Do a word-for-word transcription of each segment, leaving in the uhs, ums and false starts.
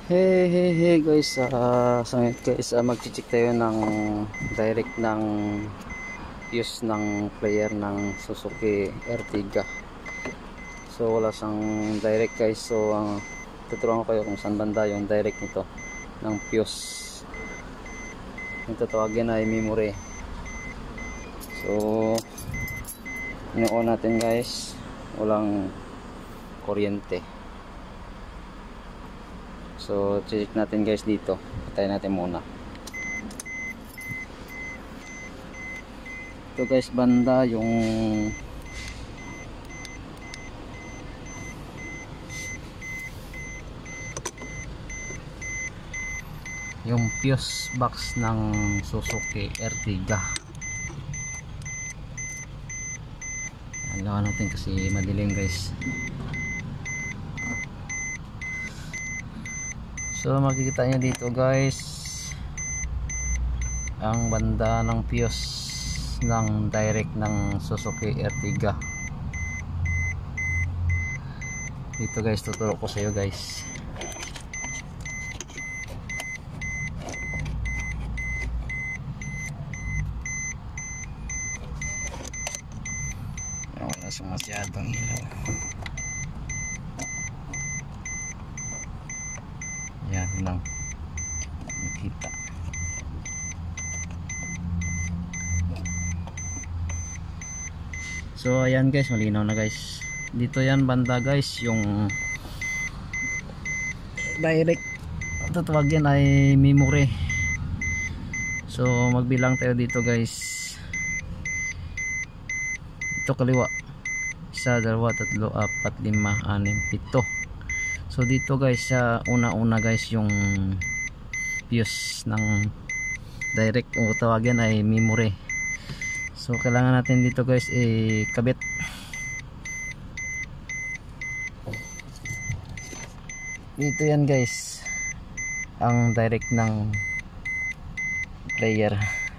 Hey hey hey guys, uh, so ngayon guys, uh, mag-check tayo ng direct ng fuse ng player ng Suzuki Ertiga. So wala siyang direct guys, so uh, tuturuan ko kayo kung saan banda yung direct nito ng fuse. Yung tatawagin ay memory. So ino-on natin guys, walang kuryente. So check natin guys dito. Patayin natin muna. Ito guys banda yung yung fuse box ng Suzuki Ertiga. Alawan natin kasi madilim guys. So makikita nyo dito guys ang banda ng fuse ng direct ng Suzuki Ertiga. Dito guys tuturo ko sa iyo guys. Wala siyang masyadong ilaw. Yan lang nakita. So ayan guys, malinaw na guys. Dito yan banda guys yung direct, tatawagin ay memory. So magbilang tayo dito guys. Ito kaliwa, isa, dalawa, tatlo, apat, lima, anim, pito. So dito guys sa una-una guys yung fuse ng direct o tawagin ay memory. So kailangan natin dito guys i-kabit. Dito yan guys ang direct ng player.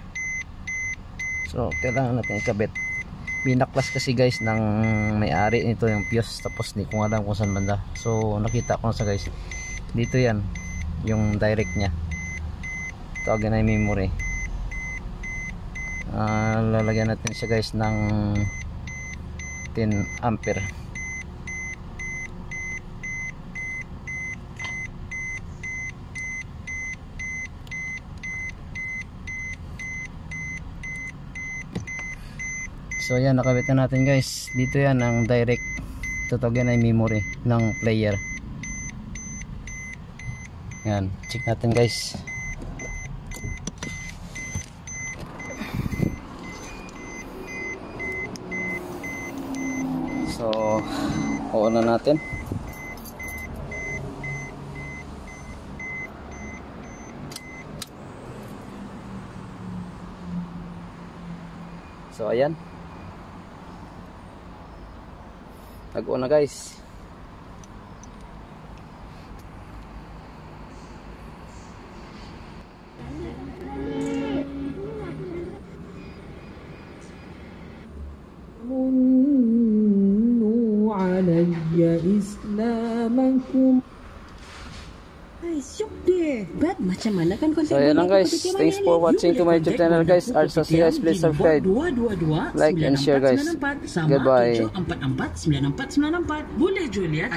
So kailangan natin i-kabit. Binaklas kasi guys ng may-ari nito yung fuse, tapos hindi ko alam kung saan banda. So nakita ko na sa guys dito yan yung direct nya, tawagin ay memory. Uh, lalagyan natin siya guys ng ten ampere. So yan, nakabit na natin guys. Dito yan ang direct, tutugin ay memory ng player. Yan, check natin guys. So on na natin. So ayan, nag-on na guys. Munnu alayya islamakum. Ay, syok deh. Brad, macam mana kan konten? So ayan lang guys, thanks for watching to my YouTube channel guys. Arts guys, please subscribe, like and share guys. Goodbye. Empat empat sembilan empat sembilan empat. Boleh Julia.